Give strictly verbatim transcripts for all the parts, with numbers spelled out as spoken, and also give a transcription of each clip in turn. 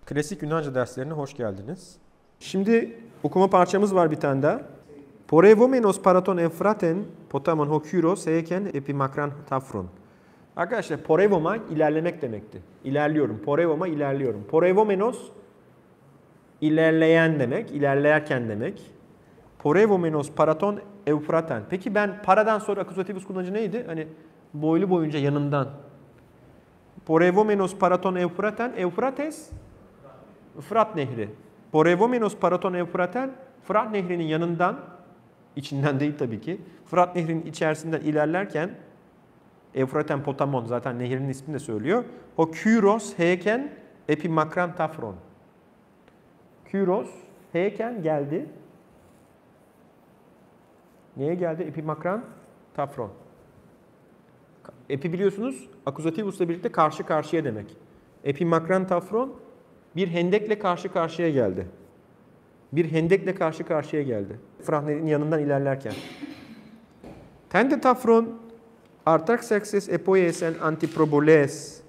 Klasik Yunanca derslerine hoş geldiniz. Şimdi okuma parçamız var bir tane daha. Porevomenos paraton enfraten potamon hokyros heken epimakran tafron. Arkadaşlar porevoma ilerlemek demekti. İlerliyorum. Porevoma ilerliyorum. Porevomenos ilerleyen demek, ilerlerken demek. Porevomenos paraton eufraten. Peki ben paradan sonra akuzatifus kullanıcı neydi? Hani boylu boyunca yanından. Porevomenos paraton eufraten, Eufrates, Fırat Nehri. Porevomenos paraton eufraten, Fırat Nehri'nin yanından, içinden değil tabii ki, Fırat Nehri'nin içerisinden ilerlerken, Eufraten Potamon zaten nehrin ismini de söylüyor. O Kyros heyken epimakran tafron. Kyros heyken geldi. Neye geldi? Epimakran tafron. Epi biliyorsunuz akuzativusla birlikte karşı karşıya demek. Epimakran tafron bir hendekle karşı karşıya geldi. Bir hendekle karşı karşıya geldi. Fırat Nehri'nin yanından ilerlerken. Tende tafron artaxerxes epoiesen antiproboles.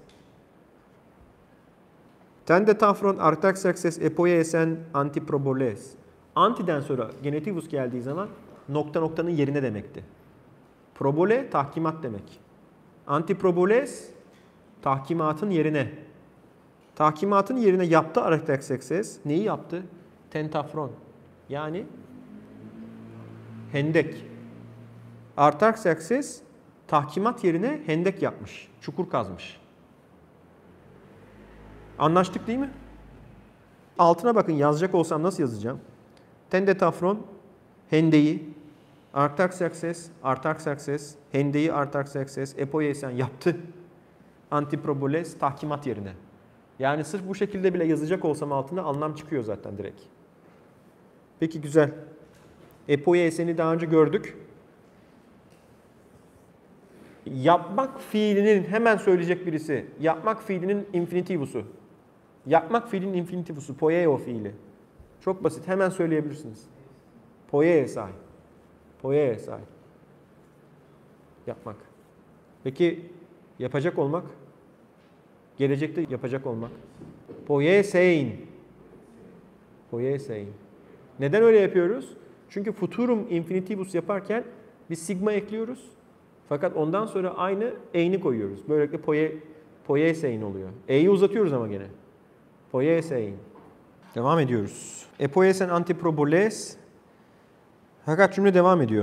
Tende tafron artaxerxes epoiesen antiproboles. Antiden sonra genetivus geldiği zaman nokta noktanın yerine demekti. Probole tahkimat demek. Antiproboles tahkimatın yerine. Tahkimatın yerine yaptı artaxerxes. Neyi yaptı? Tentafron. Yani hendek. Artaxerxes tahkimat yerine hendek yapmış. Çukur kazmış. Anlaştık değil mi? Altına bakın, yazacak olsam nasıl yazacağım? Tendetafron hendeyi, Artaxerxes, Artaxerxes, hendeyi Artaxerxes, epoiesen yaptı. Antiproboles tahkimat yerine. Yani sırf bu şekilde bile yazacak olsam altına anlam çıkıyor zaten direkt. Peki güzel. Epoiesen'i daha önce gördük. Yapmak fiilinin hemen söyleyecek birisi. Yapmak fiilinin infinitivusu. Yapmak fiilinin infinitivusu. Poieo fiili. Çok basit. Hemen söyleyebilirsiniz. Poiesai. Poiesai. Yapmak. Peki yapacak olmak? Gelecekte yapacak olmak. Poiesein. Poiesein. Neden öyle yapıyoruz? Çünkü futurum infinitivus yaparken biz sigma ekliyoruz. Fakat ondan sonra aynı e'ni koyuyoruz. Böylelikle poie, poiesein oluyor. E'yi uzatıyoruz ama gene. Poiesein. Devam ediyoruz. Epoiesen antiproboles. Fakat cümle devam ediyor.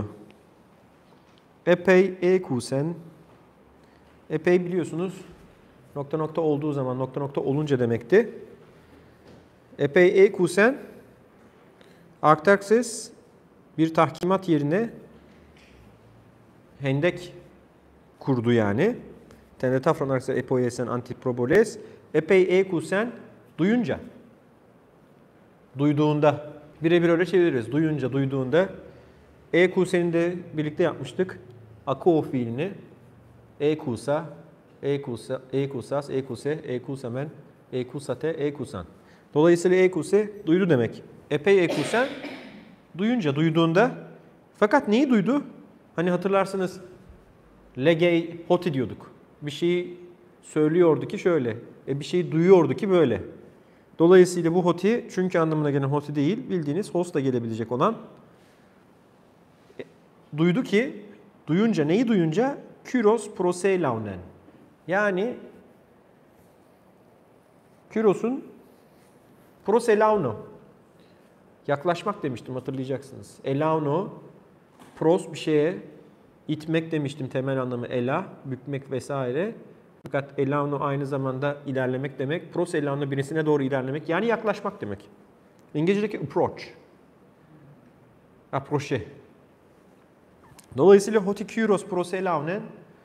Epey ekusen. Epey biliyorsunuz nokta nokta olduğu zaman, nokta nokta olunca demekti. Epey ekusen Artaxerxes bir tahkimat yerine hendek kurdu yani. Tendetafron Artaxerxes epoiesen antiproboles. Epey ekusen duyunca. Duyduğunda. Birebir öyle çeviririz. Duyunca, duyduğunda. Ekusen'i de birlikte yapmıştık. Akoo fiilini. Ekusa, ekusa, ekusas, ekuse, ekusamen, ekusate, ekusan. Dolayısıyla ekuse duydu demek. Epey ekusen duyunca, duyduğunda. Fakat neyi duydu? Hani hatırlarsınız legei hoti diyorduk. Bir şeyi söylüyordu ki şöyle. E bir şeyi duyuyordu ki böyle. Dolayısıyla bu hoti çünkü anlamına gelen hoti değil, bildiğiniz hosla gelebilecek olan. E, duydu ki, duyunca, neyi duyunca? Kyros proseilaunen. Yani Kyros'un proselauno. Yaklaşmak demiştim, hatırlayacaksınız. Elauno, pros bir şeye itmek demiştim, temel anlamı ela, bükmek vesaire. Fakat elauno aynı zamanda ilerlemek demek. Proselauno birisine doğru ilerlemek, yani yaklaşmak demek. İngilizce'deki approach. Approche. Dolayısıyla hoti kyros proselaunen,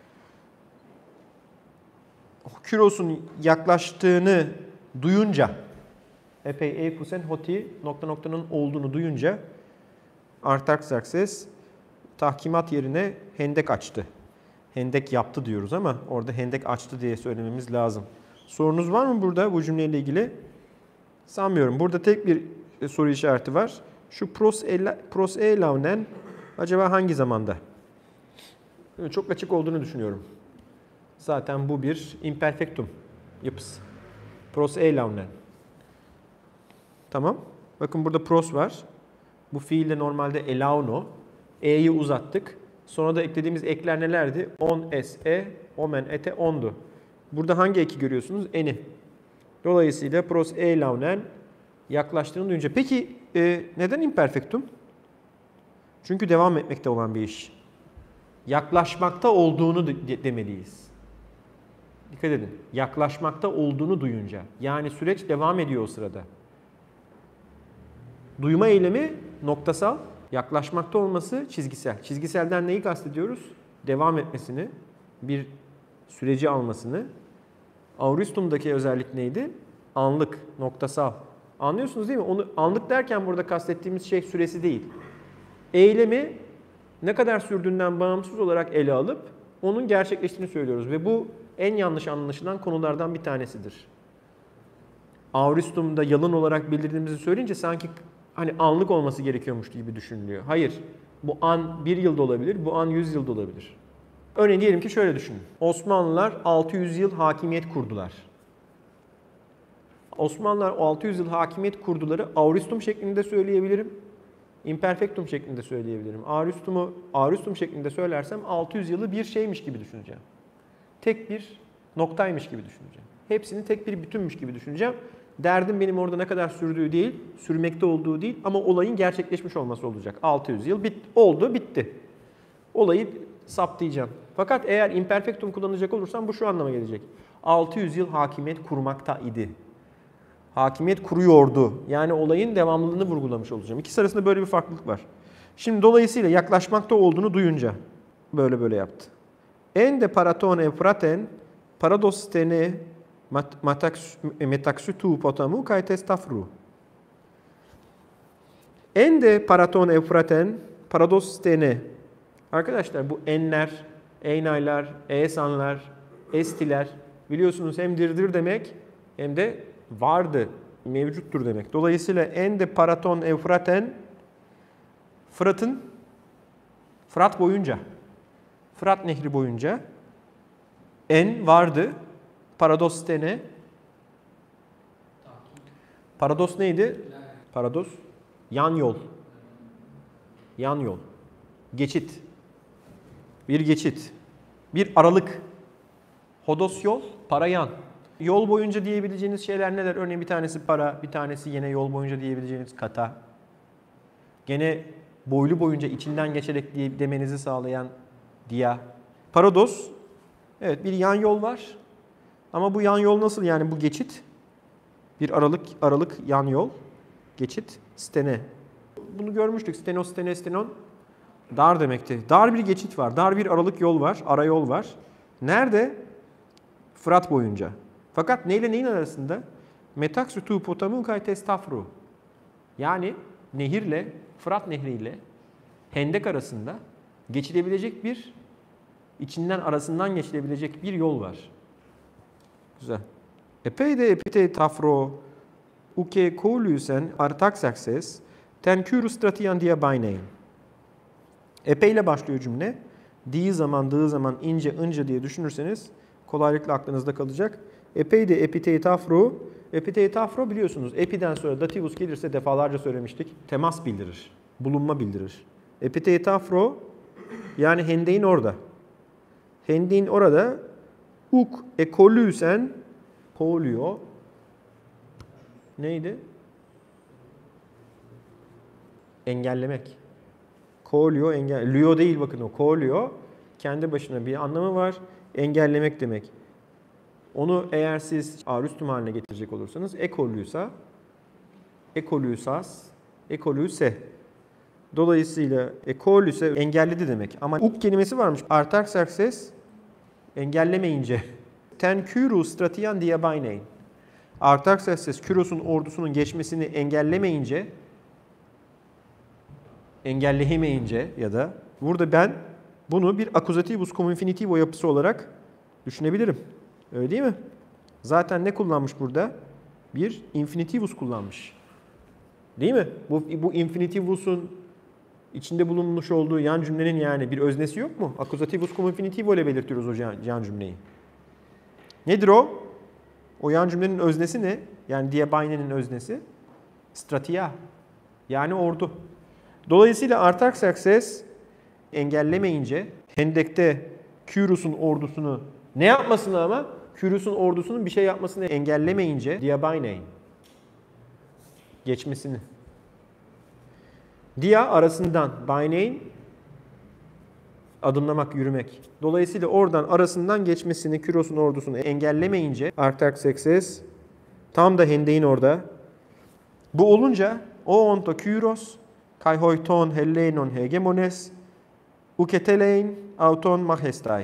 Kyros'un yaklaştığını duyunca, epey ekusen hoti nokta noktanın olduğunu duyunca Artaxerxes tahkimat yerine hendek açtı. Hendek yaptı diyoruz ama orada hendek açtı diye söylememiz lazım. Sorunuz var mı burada bu cümleyle ilgili? Sanmıyorum. Burada tek bir soru işareti var. Şu proseilaunen acaba hangi zamanda? Çok açık olduğunu düşünüyorum. Zaten bu bir imperfektum yapısı. Proseilaunen. Tamam. Bakın burada pros var. Bu fiilde normalde elauno. E'yi uzattık. Sonra da eklediğimiz ekler nelerdi? On, es, e, omen, ete, ondu. Burada hangi eki görüyorsunuz? Eni. Dolayısıyla pros elaunen yaklaştığını duyunca. Peki e, neden imperfektum? Çünkü devam etmekte olan bir iş. Yaklaşmakta olduğunu de demeliyiz. Dikkat edin. Yaklaşmakta olduğunu duyunca. Yani süreç devam ediyor o sırada. Duyma eylemi noktasal, yaklaşmakta olması çizgisel. Çizgiselden neyi kastediyoruz? Devam etmesini, bir süreci almasını. Aurustum'daki özellik neydi? Anlık, noktasal. Anlıyorsunuz değil mi? Onu anlık derken burada kastettiğimiz şey süresi değil. Eylemi ne kadar sürdüğünden bağımsız olarak ele alıp onun gerçekleştiğini söylüyoruz. Ve bu en yanlış anlaşılan konulardan bir tanesidir. Aurustum'da yalın olarak bildirdiğimizi söyleyince sanki hani anlık olması gerekiyormuş gibi düşünülüyor. Hayır. Bu an bir yılda olabilir, bu an yüz yılda olabilir. Örneğin diyelim ki şöyle düşünün. Osmanlılar altı yüz yıl hakimiyet kurdular. Osmanlılar altı yüz yıl hakimiyet kurduları Aurustum şeklinde söyleyebilirim. Imperfectum şeklinde söyleyebilirim. Aurustum'u Aurustum şeklinde söylersem altı yüz yılı bir şeymiş gibi düşüneceğim. Tek bir noktaymış gibi düşüneceğim. Hepsini tek bir bütünmüş gibi düşüneceğim. Derdim benim orada ne kadar sürdüğü değil, sürmekte olduğu değil ama olayın gerçekleşmiş olması olacak. altı yüz yıl bit oldu, bitti. Olayı saptayacağım. Fakat eğer imperfectum kullanacak olursam bu şu anlama gelecek. altı yüz yıl hakimiyet kurmakta idi. Hakimiyet kuruyordu. Yani olayın devamlılığını vurgulamış olacağım. İkisi arasında böyle bir farklılık var. Şimdi dolayısıyla yaklaşmakta olduğunu duyunca böyle böyle yaptı. En de paraton eufraten paradostene metaxutu potamu kaites tafru. En de paraton eufraten paradostene. Arkadaşlar bu enler, eynaylar, esanlar, estiler biliyorsunuz hem dirdir demek hem de vardı, mevcuttur demek. Dolayısıyla en de paraton eufraten Fırat'ın Fırat boyunca Fırat Nehri boyunca en vardı. Paradostene. Parados neydi? Parados yan yol. Yan yol. Geçit. Bir geçit. Bir aralık. Hodos yol, para yan. Yol boyunca diyebileceğiniz şeyler neler? Örneğin bir tanesi para, bir tanesi yine yol boyunca diyebileceğiniz kata. Gene boylu boyunca içinden geçerek diye demenizi sağlayan dia. Parados, evet bir yan yol var. Ama bu yan yol nasıl yani bu geçit? Bir aralık aralık yan yol. Geçit, stene. Bunu görmüştük. Stenos, stene, stenon. Dar demekti. Dar bir geçit var. Dar bir aralık yol var. Ara yol var. Nerede? Fırat boyunca. Fakat neyle neyin arasında? Metaxutu potamu kaites tafru. Yani nehirle, Fırat nehriyle Hendek arasında geçilebilecek bir, içinden arasından geçilebilecek bir yol var. Güzel. Epeyde epite tafro uke kolüsen artaxaxes ten kyrus stratian dia bainein. Epeyle başlıyor cümle. Di zaman, dığı zaman, ince, ince diye düşünürseniz kolaylıkla aklınızda kalacak. Epeyde epite tafro. Epite tafro biliyorsunuz. Epiden sonra dativus gelirse defalarca söylemiştik. Temas bildirir. Bulunma bildirir. Epite tafro yani hendeğin orada. Hendeğin orada uk ekolüsen polio neydi? Engellemek. Kolio engel. Lio değil bakın o. Kolio kendi başına bir anlamı var. Engellemek demek. Onu eğer siz Aurustum haline getirecek olursanız ekolüsa, ekolüsas, ekolüse. Dolayısıyla ekolüse engelledi demek. Ama uk kelimesi varmış. Artaxerxes engellemeyince. Ten kyrus stratian diabainein. Artaxerxes Kyros'un ordusunun geçmesini engellemeyince, engelleyemeyince ya da burada ben bunu bir accusativus cum infinitivo yapısı olarak düşünebilirim. Öyle değil mi? Zaten ne kullanmış burada? Bir infinitivus kullanmış. Değil mi? Bu, bu infinitivus'un içinde bulunmuş olduğu yan cümlenin yani bir öznesi yok mu? Accusativus cum infinitivo ile belirtiyoruz o yan, yan cümleyi. Nedir o? O yan cümlenin öznesi ne? Yani diabaine'nin öznesi. Stratia. Yani ordu. Dolayısıyla Artaxerxes engellemeyince Hendek'te Kyros'un ordusunu ne yapmasını ama Kyros'un ordusunun bir şey yapmasını engellemeyince Diabynein geçmesini. Dia arasından, Bynein adımlamak, yürümek. Dolayısıyla oradan arasından geçmesini, Kyros'un ordusunu engellemeyince Artaxerxes tam da Hendek'in orada. Bu olunca o onto Kyros kai hoiton Hellenon hegemones uketelein auton majestai.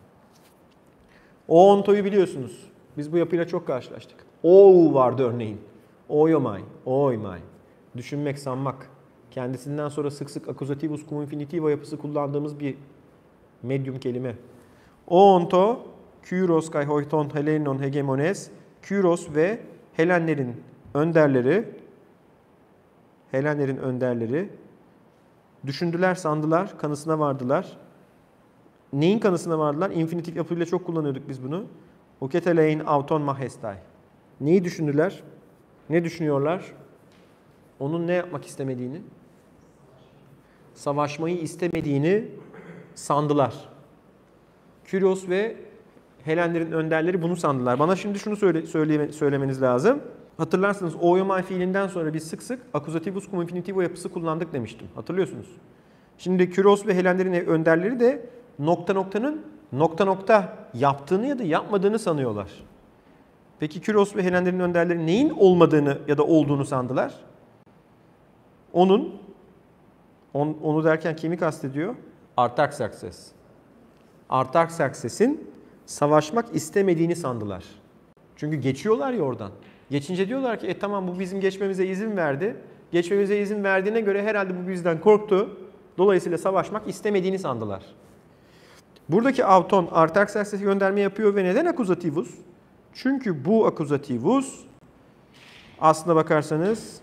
O ontoyu biliyorsunuz. Biz bu yapıyla çok karşılaştık. O vardı örneğin. Oyomai, oymai. Düşünmek, sanmak. Kendisinden sonra sık sık accusativus cum infinitivo yapısı kullandığımız bir medyum kelime. O onto Kyros kai hoiton Hellenon hegemones. Kyros ve Helenlerin önderleri Helenlerin önderleri düşündüler, sandılar, kanısına vardılar. Neyin kanısına vardılar? İnfinitif yapıyla çok kullanıyorduk biz bunu. Uketelein auton majestai. Neyi düşündüler? Ne düşünüyorlar? Onun ne yapmak istemediğini, savaşmayı istemediğini sandılar. Kyros ve Helenlerin önderleri bunu sandılar. Bana şimdi şunu söyle, söyle, söylemeniz lazım. Hatırlarsınız oiomai fiilinden sonra biz sık sık accusativus cum infinitivo yapısı kullandık demiştim. Hatırlıyorsunuz. Şimdi Kyros ve Helenlerin önderleri de nokta noktanın nokta nokta yaptığını ya da yapmadığını sanıyorlar. Peki Kyros ve Helenlerin önderleri neyin olmadığını ya da olduğunu sandılar? Onun, on, onu derken kimi kastediyor? Artaxerxes. Artaxerxes'in savaşmak istemediğini sandılar. Çünkü geçiyorlar ya oradan. Geçince diyorlar ki e tamam bu bizim geçmemize izin verdi. Geçmemize izin verdiğine göre herhalde bu bizden korktu. Dolayısıyla savaşmak istemediğini sandılar. Buradaki auton Artaxerxes'e gönderme yapıyor ve neden accusativus? Çünkü bu accusativus aslına bakarsanız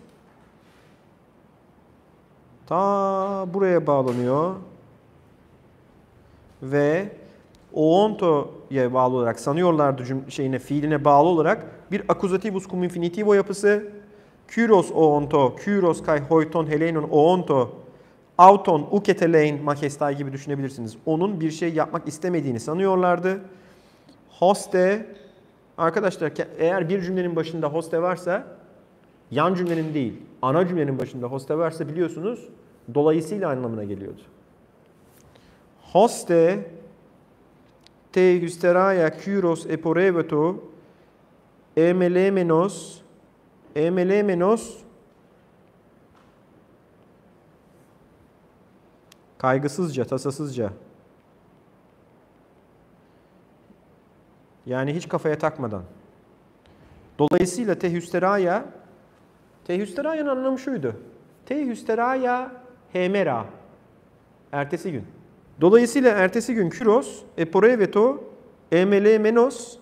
ta buraya bağlanıyor ve oonto'ya bağlı olarak sanıyorlardı şeyine, fiiline bağlı olarak bir accusativus cum infinitivo yapısı. Kyros oonto, Kyros kai hoiton Hellenon oonto, auton uketelein majestai gibi düşünebilirsiniz. Onun bir şey yapmak istemediğini sanıyorlardı. Hoste, arkadaşlar eğer bir cümlenin başında hoste varsa, yan cümlenin değil, ana cümlenin başında hoste varsa biliyorsunuz dolayısıyla anlamına geliyordu. Hoste te hysteraya Kyros eporeveto emelemenos emelemenos kaygısızca, tasasızca. Yani hiç kafaya takmadan. Dolayısıyla tehüsteraya, tehüsteraya'nın anlamı şuydu. Tehüsteraya hemera. Ertesi gün. Dolayısıyla ertesi gün Kyros, eporeveto, emelemenos,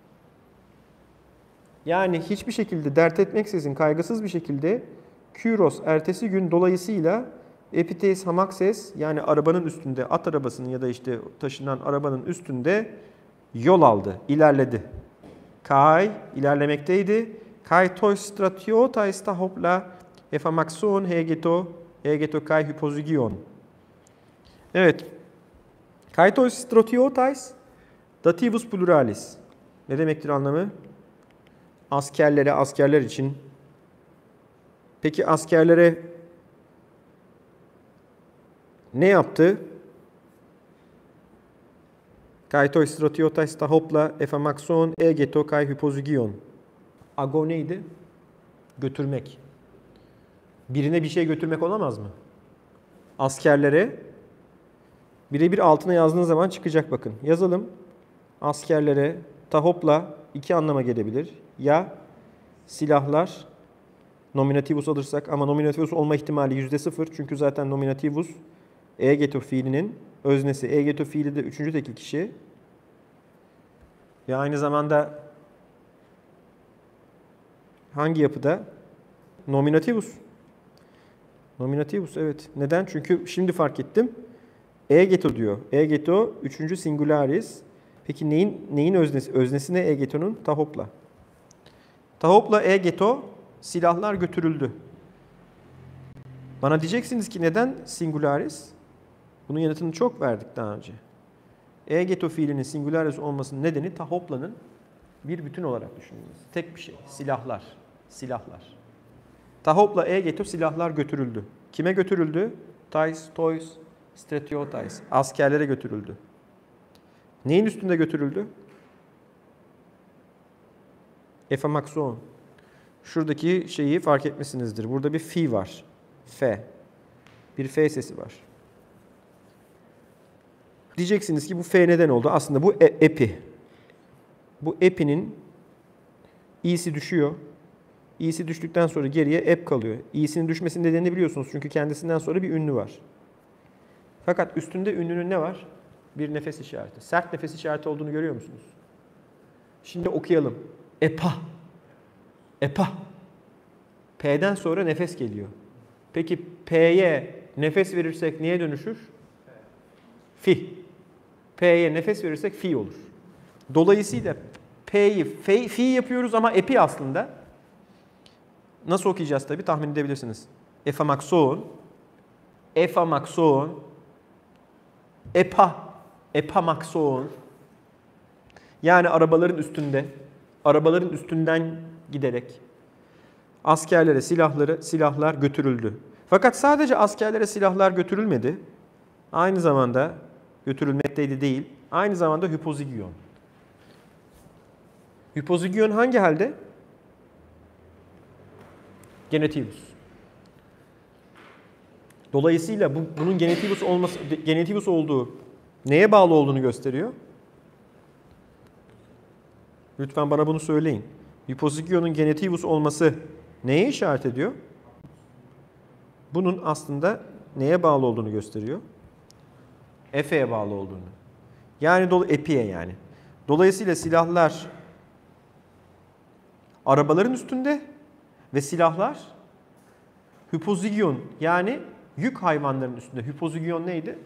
yani hiçbir şekilde dert etmeksizin, kaygısız bir şekilde Kyros ertesi gün dolayısıyla epites hamakses, yani arabanın üstünde, at arabasının ya da işte taşınan arabanın üstünde yol aldı, ilerledi. Kai ilerlemekteydi. Kai toi stratiotais ta hopla ephamaxon hegeto hegeto kai hypozygion. Evet. Kai toi stratiotais dativus pluralis. Ne demektir anlamı? Askerlere, askerler için. Peki askerlere ne yaptı? Kai toi stratiotais ta hopla ephamaxon egeto kai hypozygion. Ago neydi? Götürmek. Birine bir şey götürmek olamaz mı? Askerlere birebir altına yazdığınız zaman çıkacak bakın. Yazalım. Askerlere tahopla iki anlama gelebilir. Ya silahlar, nominativus alırsak ama nominativus olma ihtimali yüzde sıfır. Çünkü zaten nominativus egeto fiilinin öznesi. Egeto fiili de üçüncü tekil kişi. Ve aynı zamanda hangi yapıda? Nominativus. Nominativus evet. Neden? Çünkü şimdi fark ettim. Egeto diyor. Egeto üçüncü singularis. Peki neyin neyin öznesi? Öznesi ne egeto'nun? Tahopla. Tahopla egeto silahlar götürüldü. Bana diyeceksiniz ki neden singularis? Bunun yanıtını çok verdik daha önce. Egeto fiilinin singularis olmasının nedeni tahoplanın bir bütün olarak düşünülmesi. Tek bir şey. Silahlar. Silahlar. Tahopla egeto silahlar götürüldü. Kime götürüldü? Tais, tois, stratiotais. Askerlere götürüldü. Neyin üstünde götürüldü? Efamakson. Şuradaki şeyi fark etmişsinizdir. Burada bir fi var. F. Bir F sesi var. Diyeceksiniz ki bu F neden oldu? Aslında bu e epi. Bu epinin i'si düşüyor. i'si düştükten sonra geriye ep kalıyor. i'sinin düşmesinin nedenini biliyorsunuz. Çünkü kendisinden sonra bir ünlü var. Fakat üstünde ünlünün ne var? Bir nefes işareti. Sert nefes işareti olduğunu görüyor musunuz? Şimdi okuyalım. Epa. Epa. P'den sonra nefes geliyor. Peki P'ye nefes verirsek neye dönüşür? Fi. P'ye nefes verirsek fi olur. Dolayısıyla P'yi fi, fi yapıyoruz ama epi aslında. Nasıl okuyacağız tabii tahmin edebilirsiniz. Efamakson, efamakson, epa, epamakson. Yani arabaların üstünde, arabaların üstünden giderek askerlere silahları, silahlar götürüldü. Fakat sadece askerlere silahlar götürülmedi. Aynı zamanda götürülmekteydi değil. Aynı zamanda hipozigyon. Hipozigyon hangi halde? Genetivus. Dolayısıyla bu, bunun genetivus olması, genetivus olduğu neye bağlı olduğunu gösteriyor? Lütfen bana bunu söyleyin. Hipozigyonun genetivus olması neye işaret ediyor? Bunun aslında neye bağlı olduğunu gösteriyor? Efe'ye bağlı olduğunu. Yani dolu epiye yani. Dolayısıyla silahlar arabaların üstünde ve silahlar hipozigyon yani yük hayvanların üstünde. Hipozigyon neydi?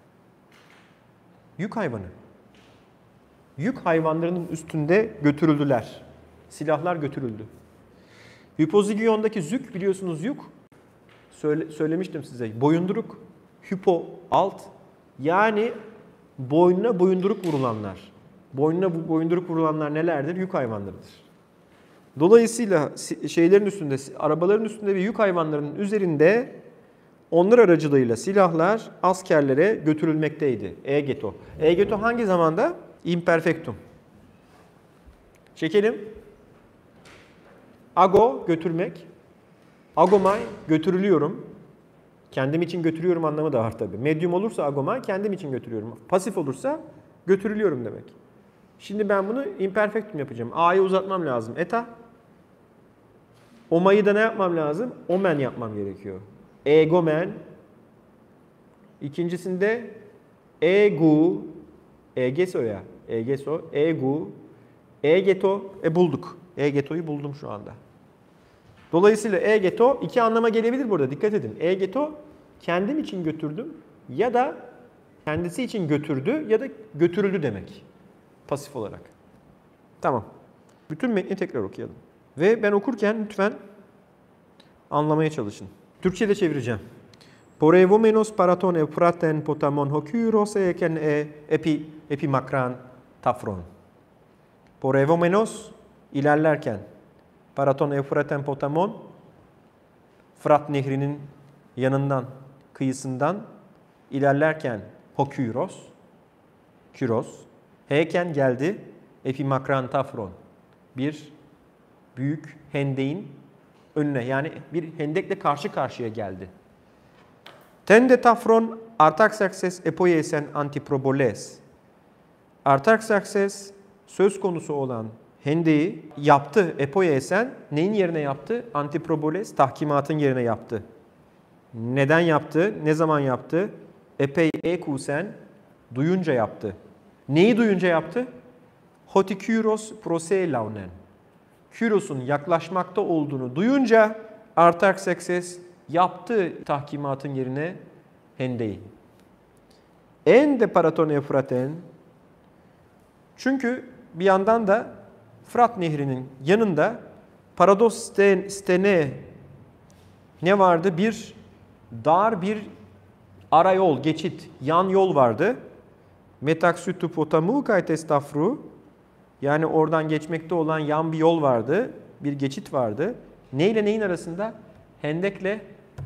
Yük hayvanı. Yük hayvanlarının üstünde götürüldüler. Silahlar götürüldü. Hipozigyondaki zük biliyorsunuz yük. Söyle, söylemiştim size. Boyunduruk. Hipo alt. Yani boynuna boyunduruk vurulanlar. Boynuna boyunduruk vurulanlar nelerdir? Yük hayvanlarıdır. Dolayısıyla şeylerin üstünde, arabaların üstünde ve yük hayvanlarının üzerinde onlar aracılığıyla silahlar askerlere götürülmekteydi. Egeto. Egeto hangi zamanda? Imperfectum. Çekelim. Ago götürmek. Agomai götürülüyorum. Kendim için götürüyorum anlamı da var tabii. Medium olursa agomai kendim için götürüyorum. Pasif olursa götürülüyorum demek. Şimdi ben bunu imperfectum yapacağım. A'yı uzatmam lazım. Eta. Oma'yı da ne yapmam lazım? Omen yapmam gerekiyor. Egomen. İkincisinde egu. Egeso'ya. Egeso. Egu. Egeto. E bulduk. Egeto'yu buldum şu anda. Dolayısıyla egeto iki anlama gelebilir burada. Dikkat edin. Egeto kendim için götürdüm ya da kendisi için götürdü ya da götürüldü demek. Pasif olarak. Tamam. Bütün metni tekrar okuyalım. Ve ben okurken lütfen anlamaya çalışın. Türkçe'de çevireceğim. Porevomenos paraton eufraten potamon hokyros eken e epi epimakran tafron. Porevomenos ilerlerken paraton eufraten potamon Fırat Nehri'nin yanından, kıyısından ilerlerken hokyros Kyros heyken geldi epimakran tafron. Bir büyük hendeğin önüne yani bir hendekle karşı karşıya geldi. Tende tafron Artaxerxes epoiesen antiproboles. Artaxerxes söz konusu olan hendeği yaptı. Epoiesen neyin yerine yaptı? Antiproboles tahkimatın yerine yaptı. Neden yaptı? Ne zaman yaptı? Epey ekusen duyunca yaptı. Neyi duyunca yaptı? Hotikyros proselaunen. Kyros'un yaklaşmakta olduğunu duyunca Artaxerxes yaptı tahkimatın yerine hendeyi. En de paraton Efraten. Çünkü bir yandan da Fırat Nehri'nin yanında Parados Stene ne vardı? Bir dar bir arayol, geçit, yan yol vardı. Metaxütüpotamu kaytestafru, yani oradan geçmekte olan yan bir yol vardı, bir geçit vardı. Ne ile neyin arasında? Hendekle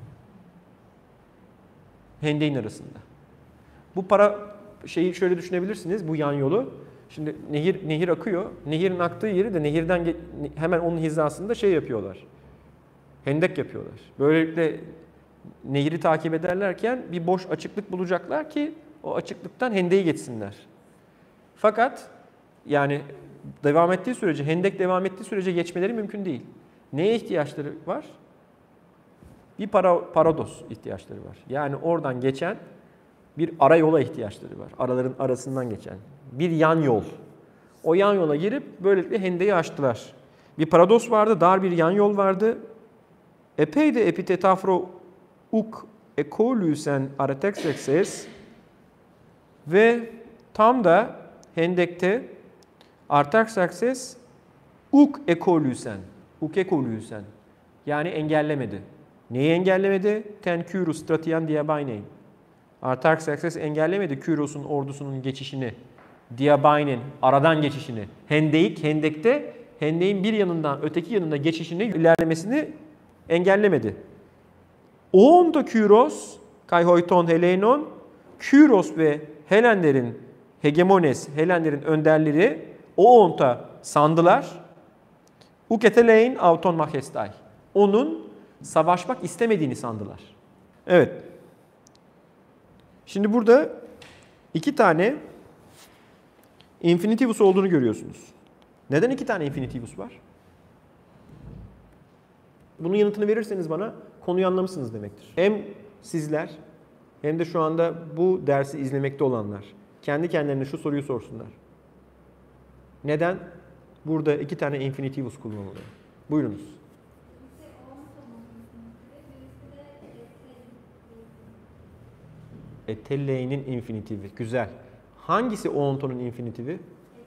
hendeğin arasında. Bu para şeyi şöyle düşünebilirsiniz, bu yan yolu. Şimdi nehir nehir akıyor. Nehirin aktığı yeri de nehirden hemen onun hizasında şey yapıyorlar. Hendek yapıyorlar. Böylelikle nehri takip ederlerken bir boş açıklık bulacaklar ki o açıklıktan hendeği geçsinler. Fakat yani devam ettiği sürece, hendek devam ettiği sürece geçmeleri mümkün değil. Neye ihtiyaçları var? Bir para, parados ihtiyaçları var. Yani oradan geçen bir ara yola ihtiyaçları var. Araların arasından geçen. Bir yan yol. O yan yola girip böylelikle hendeyi açtılar. Bir parados vardı, dar bir yan yol vardı. Epey de epitetafro uk ekolüsen aretexexes ve tam da hendekte Artaxerxes uk ekolüsen, uk ekolüsen, yani engellemedi. Neyi engellemedi? Ten Kyros stratian diabainein. Artaxerxes engellemedi Kyros'un ordusunun geçişini, diabainein, aradan geçişini. Hendek, hendekte hendeğin bir yanından öteki yanına geçişini, ilerlemesini engellemedi. Oonda Kyros, kai hoiton Helenon, Kyros ve Helenlerin hegemones, Helenlerin önderleri o onta sandılar. Uketelein auton majestay. Onun savaşmak istemediğini sandılar. Evet. Şimdi burada iki tane infinitivus olduğunu görüyorsunuz. Neden iki tane infinitivus var? Bunun yanıtını verirseniz bana konuyu anlamışsınız demektir. Hem sizler hem de şu anda bu dersi izlemekte olanlar kendi kendilerine şu soruyu sorsunlar. Neden burada iki tane infinitivus kullanılıyor? Buyurunuz. Etellei'nin infinitivi. Güzel. Hangisi oontonun infinitivi?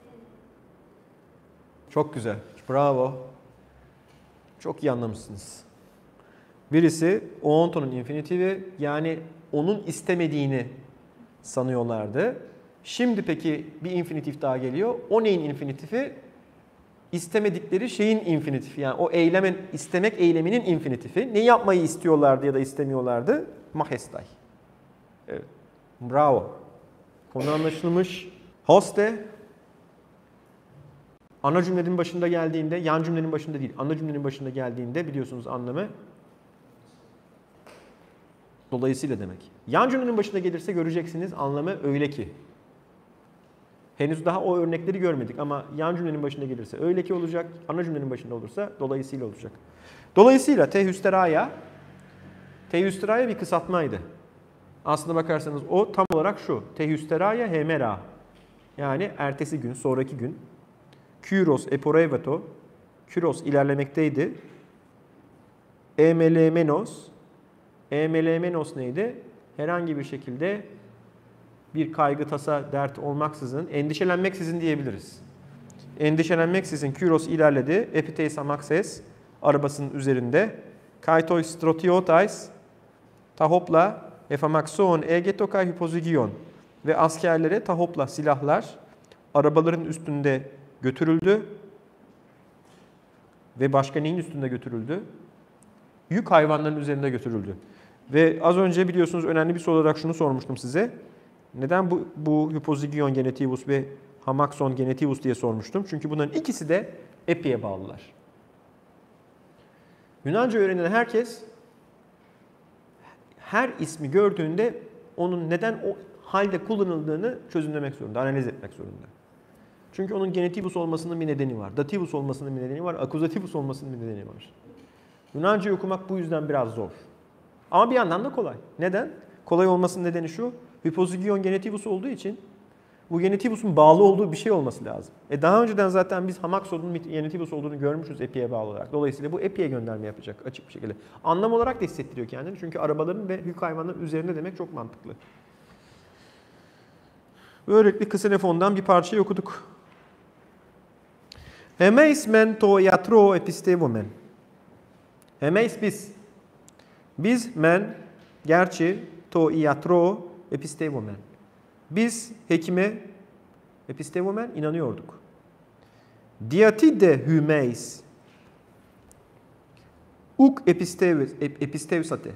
Çok güzel. Bravo. Çok iyi anlamışsınız. Birisi oontonun infinitivi, yani onun istemediğini sanıyorlardı. Şimdi peki bir infinitif daha geliyor. O neyin infinitifi? İstemedikleri şeyin infinitifi. Yani o eylemin, istemek eyleminin infinitifi. Ne yapmayı istiyorlardı ya da istemiyorlardı? Majestay. Evet. Bravo. Konu anlaşılmış. Hoste ana cümlenin başında geldiğinde, yan cümlenin başında değil, ana cümlenin başında geldiğinde biliyorsunuz anlamı dolayısıyla demek. Yan cümlenin başında gelirse göreceksiniz anlamı öyle ki. Henüz daha o örnekleri görmedik ama yan cümlenin başında gelirse öyle ki olacak, ana cümlenin başında olursa dolayısıyla olacak. Dolayısıyla tehüsteraya, tehüsteraya bir kısaltmaydı. Aslına bakarsanız o tam olarak şu. Tehüsteraya hemera. Yani ertesi gün, sonraki gün. Kyros eporeveto. Kyros ilerlemekteydi. Emelemenos. Emelemenos neydi? Herhangi bir şekilde bir kaygı, tasa, dert olmaksızın, endişelenmeksizin diyebiliriz. Endişelenmeksizin Kyros ilerledi. Epiteis amakses arabasının üzerinde. Kaitois strotiotais tahopla efamakson egetokai hypozygion ve askerlere tahopla silahlar arabaların üstünde götürüldü. Ve başka neyin üstünde götürüldü? Yük hayvanların üzerinde götürüldü. Ve az önce biliyorsunuz önemli bir soru olarak şunu sormuştum size. Neden bu, bu hypozygion genetivus ve hamakson genetivus diye sormuştum. Çünkü bunların ikisi de epiye bağlılar. Yunanca öğrenen herkes her ismi gördüğünde onun neden o halde kullanıldığını çözümlemek zorunda, analiz etmek zorunda. Çünkü onun genetivus olmasının bir nedeni var. Dativus olmasının bir nedeni var. Akuzativus olmasının bir nedeni var. Yunanca okumak bu yüzden biraz zor. Ama bir yandan da kolay. Neden? Kolay olmasının nedeni şu. Hypozygion genetivus olduğu için bu genetivusun bağlı olduğu bir şey olması lazım. E daha önceden zaten biz hamaksonun genetivus olduğunu görmüşüz epiye bağlı olarak. Dolayısıyla bu epiye gönderme yapacak açık bir şekilde. Anlam olarak da hissettiriyor kendini. Çünkü arabaların ve yük hayvanların üzerinde demek çok mantıklı. Böylelikle Ksinefon'dan bir parçayı okuduk. Hemeis men to iatro epistevomen. Hemeis biz. Biz men, Gerçi to iatro epistemomen. Biz hekime epistemomen inanıyorduk. Diatide hümeis uk epistevsate.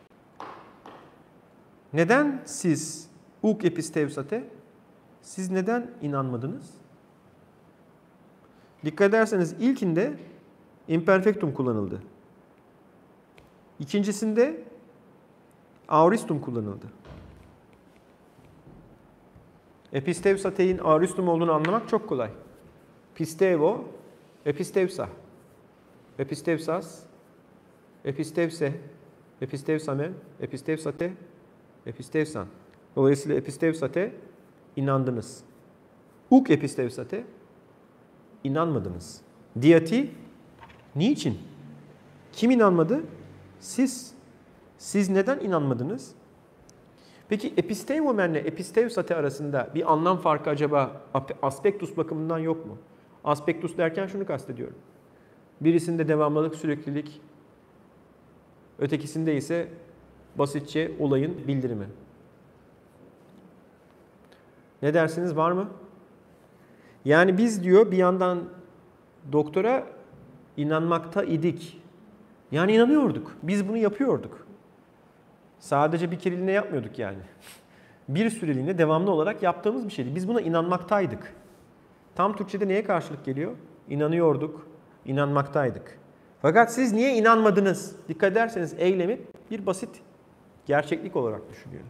Neden siz uk epistevsate? Siz neden inanmadınız? Dikkat ederseniz ilkinde imperfektum kullanıldı. İkincisinde aoristum kullanıldı. Epistevsate'in aoristum olduğunu anlamak çok kolay. Pistevo, epistevsa, epistevsas, epistevse, epistevsamen, epistevsate, epistevsan. Dolayısıyla epistevsate inandınız. Uk epistevsate inanmadınız. Diati niçin? Kim inanmadı? Siz. Siz neden inanmadınız? Peki epistemomenle epistevsate arasında bir anlam farkı acaba aspektus bakımından yok mu? Aspektus derken şunu kastediyorum. Birisinde devamlılık, süreklilik, ötekisinde ise basitçe olayın bildirimi. Ne dersiniz, var mı? Yani biz diyor bir yandan doktora inanmakta idik. Yani inanıyorduk. Biz bunu yapıyorduk. Sadece bir kereliğine yapmıyorduk yani. Bir süreliğine devamlı olarak yaptığımız bir şeydi. Biz buna inanmaktaydık. Tam Türkçe'de neye karşılık geliyor? İnanıyorduk, inanmaktaydık. Fakat siz niye inanmadınız? Dikkat ederseniz eylemi bir basit gerçeklik olarak düşünüyor.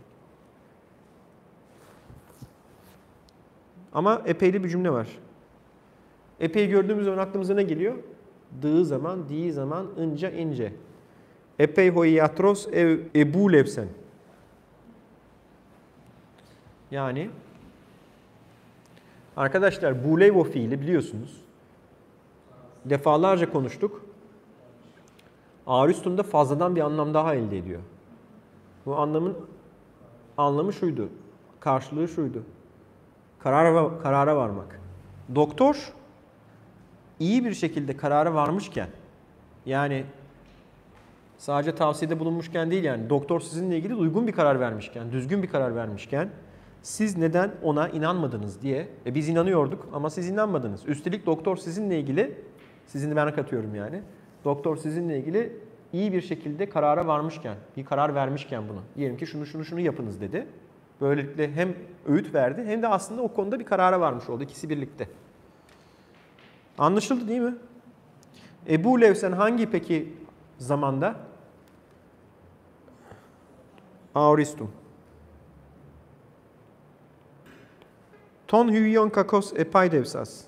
Ama epeyli bir cümle var. Epey gördüğümüz zaman aklımıza ne geliyor? Dığı zaman, diği zaman, ince ince. Epey hoiatros ebulevsen. Yani arkadaşlar bulevo fiili biliyorsunuz. Defalarca konuştuk. Aoristum'da fazladan bir anlam daha elde ediyor. Bu anlamın anlamı şuydu. Karşılığı şuydu. Karara, karara varmak. Doktor iyi bir şekilde karara varmışken, yani sadece tavsiyede bulunmuşken değil, yani doktor sizinle ilgili uygun bir karar vermişken, düzgün bir karar vermişken siz neden ona inanmadınız diye. E biz inanıyorduk ama siz inanmadınız. Üstelik doktor sizinle ilgili, sizin de ben katıyorum yani. Doktor sizinle ilgili iyi bir şekilde karara varmışken, bir karar vermişken bunu. Diyelim ki şunu şunu şunu yapınız dedi. Böylelikle hem öğüt verdi hem de aslında o konuda bir karara varmış oldu. İkisi birlikte. Anlaşıldı değil mi? Ebu Levsen hangi peki zamanda? Aoristum. Ton hüyon kakos epaidevsas.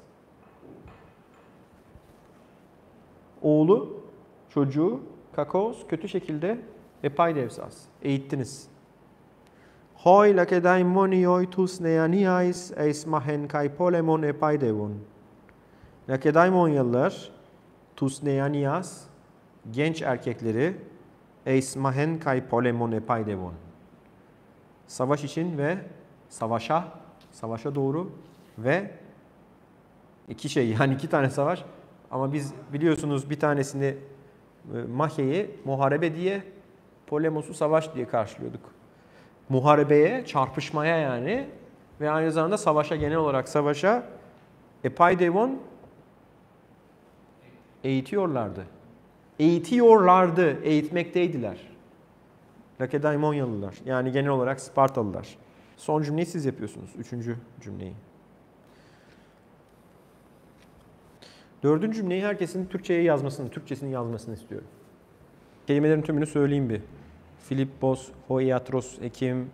Oğlu, çocuğu, kakos kötü şekilde epaidevsas. Eğittiniz. Hoi lakedaimonioi tus neaniais eis mahen kai polemon epaidevon. Lakedaimonyalılar, tus neanias, genç erkekleri, eis mahen kai polemon epaidevon. Savaş için ve savaşa, savaşa doğru ve iki şey, yani iki tane savaş. Ama biz biliyorsunuz bir tanesini Mahe'yi muharebe diye, Polemos'u savaş diye karşılıyorduk. Muharebeye, çarpışmaya yani ve aynı zamanda savaşa, genel olarak savaşa epaidevon eğitiyorlardı. Eğitiyorlardı, eğitmekteydiler. Lakedaimonyalılar, yani genel olarak Spartalılar. Son cümleyi siz yapıyorsunuz, üçüncü cümleyi. Dördüncü cümleyi herkesin Türkçe'ye yazmasını, Türkçesini yazmasını istiyorum. Kelimelerin tümünü söyleyeyim bir. Filippos, hoiatros, hekim,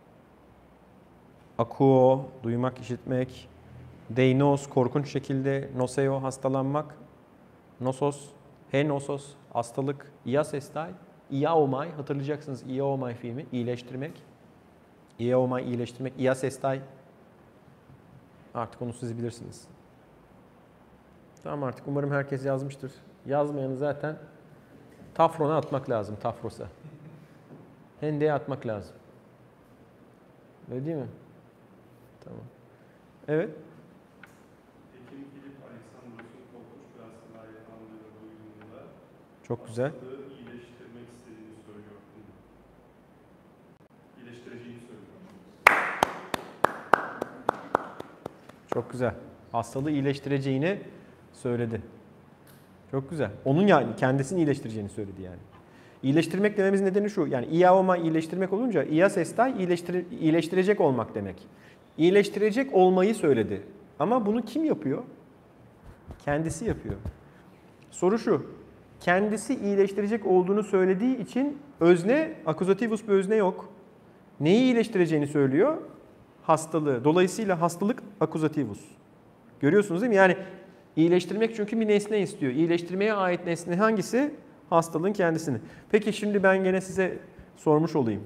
akuo, duymak, işitmek, deinos, korkunç şekilde, noseo, hastalanmak, nosos, henosos, hastalık, iasestai, iaomai, hatırlayacaksınız iaomai filmi, iyileştirmek, iaomai, iyileştirmek, iasestai, artık onu siz bilirsiniz. Tamam, artık umarım herkes yazmıştır. Yazmayanı zaten Tafron'a atmak lazım, Tafros'a. Hende'ye atmak lazım. Öyle değil mi? Tamam. Evet. Hekim Filip Aleksandros'un korkunç bir hastalığa yakalandığını duyduğunda çok güzel. hastalığı iyileştirmek istediğini söylüyor. Çok güzel. Hastalığı iyileştireceğini söyledi. Çok güzel. Onun yani kendisini iyileştireceğini söyledi yani. İyileştirmek dememizin nedeni şu. Yani iyaoma iyileştirmek olunca iasestai iyileştir iyileştirecek olmak demek. İyileştirecek olmayı söyledi. Ama bunu kim yapıyor? Kendisi yapıyor. Soru şu. Kendisi iyileştirecek olduğunu söylediği için özne, akuzativus bir özne yok. Neyi iyileştireceğini söylüyor? Hastalığı. Dolayısıyla hastalık akuzativus. Görüyorsunuz değil mi? Yani iyileştirmek çünkü bir nesne istiyor. İyileştirmeye ait nesne hangisi? Hastalığın kendisini. Peki şimdi ben gene size sormuş olayım.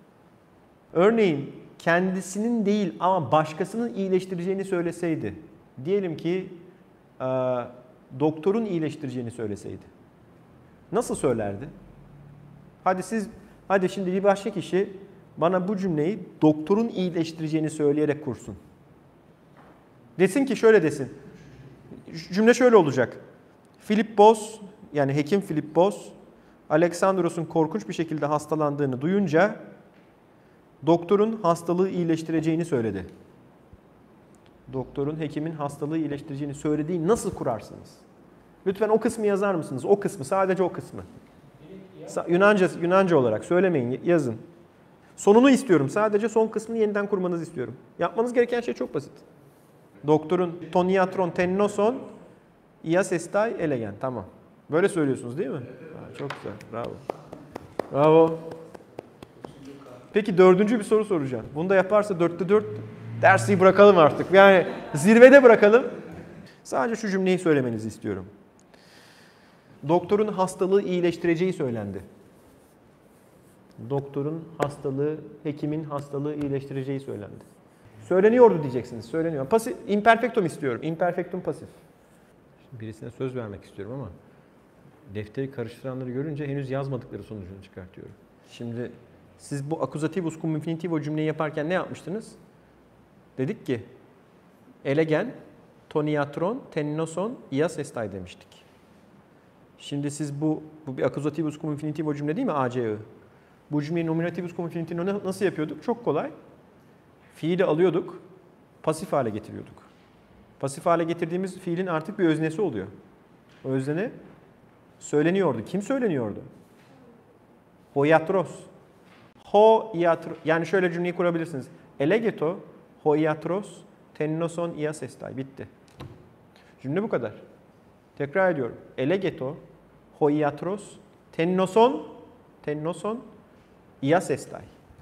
Örneğin kendisinin değil ama başkasının iyileştireceğini söyleseydi. Diyelim ki e, doktorun iyileştireceğini söyleseydi. Nasıl söylerdi? Hadi siz, hadi şimdi bir başka kişi bana bu cümleyi doktorun iyileştireceğini söyleyerek kursun. Desin ki şöyle desin. Cümle şöyle olacak. Filippos, yani hekim Filippos, Aleksandros'un korkunç bir şekilde hastalandığını duyunca doktorun hastalığı iyileştireceğini söyledi. Doktorun, hekimin hastalığı iyileştireceğini söylediği nasıl kurarsınız? Lütfen o kısmı yazar mısınız? O kısmı, sadece o kısmı. Yunanca, Yunanca olarak söylemeyin, yazın. Sonunu istiyorum. Sadece son kısmını yeniden kurmanızı istiyorum. Yapmanız gereken şey çok basit. Doktorun toniatron tennoson iasestai elegen. Tamam. Böyle söylüyorsunuz değil mi? Ha, çok güzel. Bravo. Bravo. Peki dördüncü bir soru soracağım. Bunu da yaparsa dörtte dört dersi bırakalım artık. Yani zirvede bırakalım. Sadece şu cümleyi söylemenizi istiyorum. Doktorun hastalığı iyileştireceği söylendi. Doktorun hastalığı, hekimin hastalığı iyileştireceği söylendi. Söyleniyordu diyeceksiniz. Söyleniyor. Pasif, imperfectum istiyorum. Imperfectum pasif. Şimdi birisine söz vermek istiyorum ama defteri karıştıranları görünce henüz yazmadıkları sonucunu çıkartıyorum. Şimdi siz bu accusativus cum infinitivo cümleyi yaparken ne yapmıştınız? Dedik ki elegen, toniatron, tennoson, iasestai demiştik. Şimdi siz bu, bu bir accusativus cum infinitivo cümle değil mi? A C I. Bu cümleyi nominativus cum infinitivo nasıl yapıyorduk? Çok kolay. Fiili alıyorduk, pasif hale getiriyorduk. Pasif hale getirdiğimiz fiilin artık bir öznesi oluyor. O özne söyleniyordu. Kim söyleniyordu? Hoiatros. Hoiatros. Yani şöyle cümleyi kurabilirsiniz. Elegeto, hoiatros, tennoson iasestai. Bitti. Cümle bu kadar. Tekrar ediyorum. Elegeto, hoiatros, tennoson, tennoson, iasestai.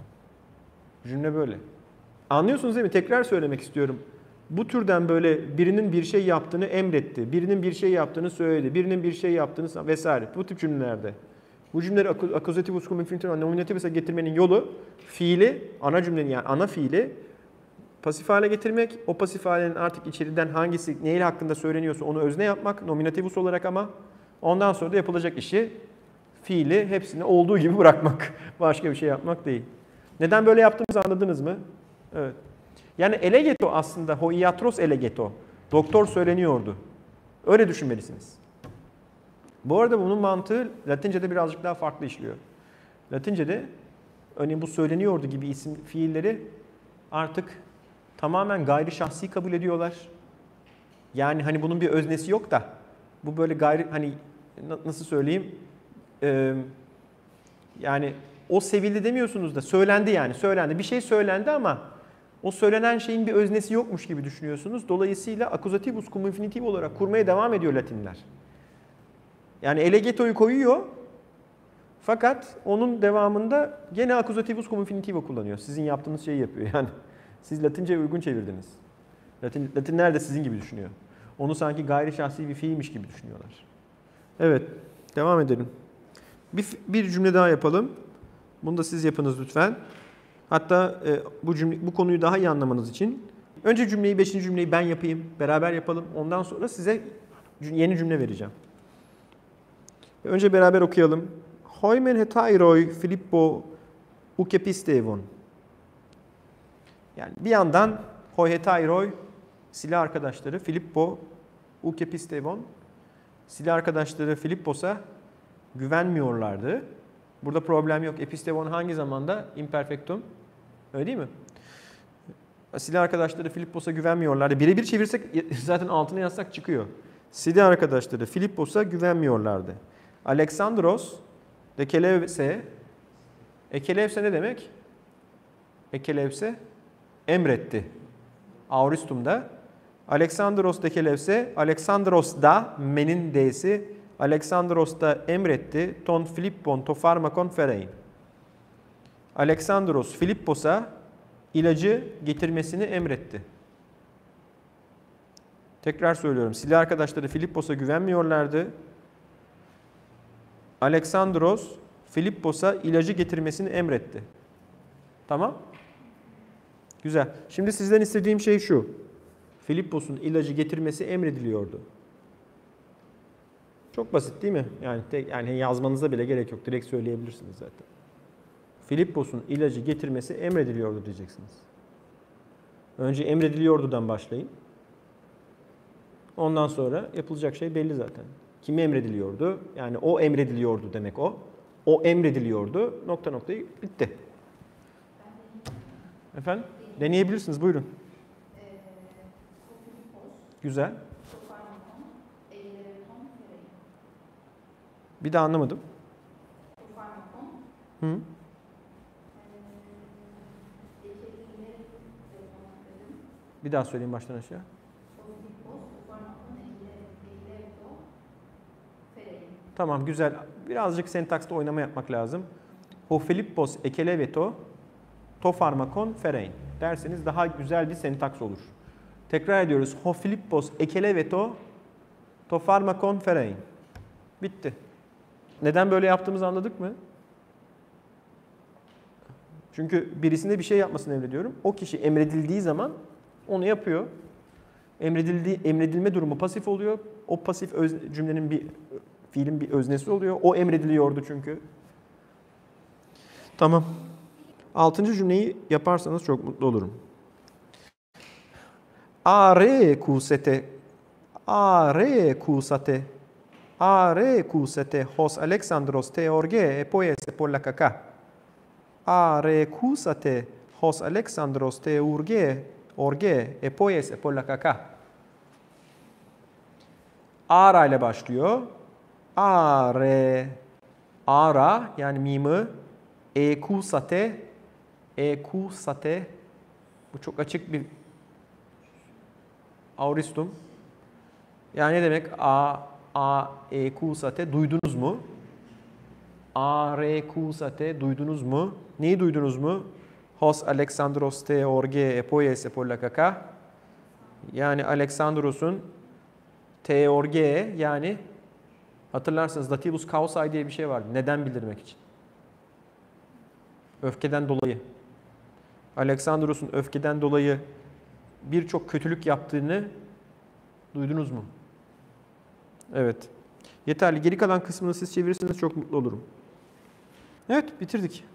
Cümle böyle. Anlıyorsunuz değil mi? Tekrar söylemek istiyorum. Bu türden böyle birinin bir şey yaptığını emretti, birinin bir şey yaptığını söyledi, birinin bir şey yaptığını vesaire. Bu tip cümlelerde. Bu cümleleri accusativus cum infinitivo nominativus'a getirmenin yolu fiili, ana cümlenin yani ana fiili pasif hale getirmek. O pasif halenin artık içeriden hangisi neyle hakkında söyleniyorsa onu özne yapmak nominativus olarak ama ondan sonra da yapılacak işi fiili hepsini olduğu gibi bırakmak. Başka bir şey yapmak değil. Neden böyle yaptığımızı anladınız mı? Evet. Yani elegeto aslında hoiatros elegeto. Doktor söyleniyordu. Öyle düşünmelisiniz. Bu arada bunun mantığı Latince'de birazcık daha farklı işliyor. Latince'de örneğin bu söyleniyordu gibi isim fiilleri artık tamamen gayri şahsi kabul ediyorlar. Yani hani bunun bir öznesi yok da bu böyle gayri hani nasıl söyleyeyim ee, yani o sevildi demiyorsunuz da söylendi yani söylendi. Bir şey söylendi ama o söylenen şeyin bir öznesi yokmuş gibi düşünüyorsunuz. Dolayısıyla accusativus cum infinitivo olarak kurmaya devam ediyor Latinler. Yani elegeto'yu koyuyor fakat onun devamında gene accusativus cum infinitivo kullanıyor. Sizin yaptığınız şeyi yapıyor yani. Siz Latince'ye uygun çevirdiniz. Latin, Latinler de sizin gibi düşünüyor. Onu sanki gayri şahsi bir fiilmiş gibi düşünüyorlar. Evet, devam edelim. Bir, bir cümle daha yapalım. Bunu da siz yapınız lütfen. Hatta e, bu cümle, bu konuyu daha iyi anlamanız için önce cümleyi, beşinci cümleyi ben yapayım, beraber yapalım. Ondan sonra size yeni cümle vereceğim. Önce beraber okuyalım. Hoimen hetairoi Filippo ukepistevon. Yani bir yandan hoi hetairoi silah arkadaşları Filippo ukepistevon silah arkadaşları Filippos'a güvenmiyorlardı. Burada problem yok. Epistevon hangi zamanda? Imperfectum. Öyle değil mi? Sili arkadaşları Filippos'a güvenmiyorlardı. Birebir çevirsek zaten altına yazsak çıkıyor. Sili arkadaşları Filippos'a güvenmiyorlardı. Aleksandros Dekelevse, Ekelevse ne demek? Ekelevse emretti. Auristum'da. Aleksandros Dekelevse, Aleksandros da menin d'si, Aleksandros da emretti. Ton Filippon to pharmakon ferein. Aleksandros Filippos'a ilacı getirmesini emretti. Tekrar söylüyorum. Sili arkadaşları Filippos'a güvenmiyorlardı. Aleksandros Filippos'a ilacı getirmesini emretti. Tamam? Güzel. Şimdi sizden istediğim şey şu. Filippos'un ilacı getirmesi emrediliyordu. Çok basit değil mi? Yani tek, yani yazmanıza bile gerek yok. Direkt söyleyebilirsiniz zaten. Filippos'un ilacı getirmesi emrediliyordu diyeceksiniz. Önce emrediliyordudan başlayın. Ondan sonra yapılacak şey belli zaten. Kim emrediliyordu? Yani o emrediliyordu demek o. O emrediliyordu. Nokta noktayı bitti. Efendim? Deneyebilirsiniz. Buyurun. Güzel. Bir daha anlamadım. Hı. Bir daha söyleyeyim baştan aşağı. Tamam, güzel. Birazcık sentaksta oynama yapmak lazım. O Filippos ekeleveto to pharmakon ferein derseniz daha güzel bir sentaks olur. Tekrar ediyoruz. Ho Filippos ekeleveto to pharmakon ferein. Bitti. Neden böyle yaptığımızı anladık mı? Çünkü birisine bir şey yapmasını emrediyorum. O kişi emredildiği zaman onu yapıyor. Emredildiği, emredilme durumu pasif oluyor. O pasif öz, cümlenin bir fiilin bir öznesi oluyor. O emrediliyordu çünkü. Tamam. Altıncı cümleyi yaparsanız çok mutlu olurum. Are kusete are kusate are kusete hos Alexandros te orge e poiese polla kaka. Are kusate hos Alexandros te urge orge e poiese polla kaka. Ara ile başlıyor. Are ara yani mimı e kusate e kusate bu çok açık bir auristum. Yani ne demek? A a e kusate duydunuz mu? A re kusate duydunuz mu? Neyi duydunuz mu? Hos Alexandros te orge e poiese polla kaka. Yani Alexandros'un te orge yani hatırlarsınız dativus causae diye bir şey vardı. Neden bildirmek için. Öfkeden dolayı. Alexandros'un öfkeden dolayı birçok kötülük yaptığını duydunuz mu? Evet. Yeterli. Geri kalan kısmını siz çevirirseniz çok mutlu olurum. Evet, bitirdik.